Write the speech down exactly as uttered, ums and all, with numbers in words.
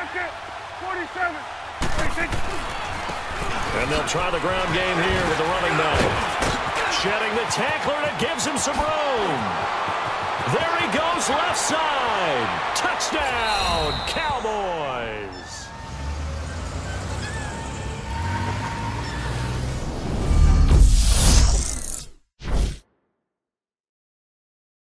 And they'll try the ground game here with the running back. Shedding the tackler, and it gives him some room. There he goes left side. Touchdown,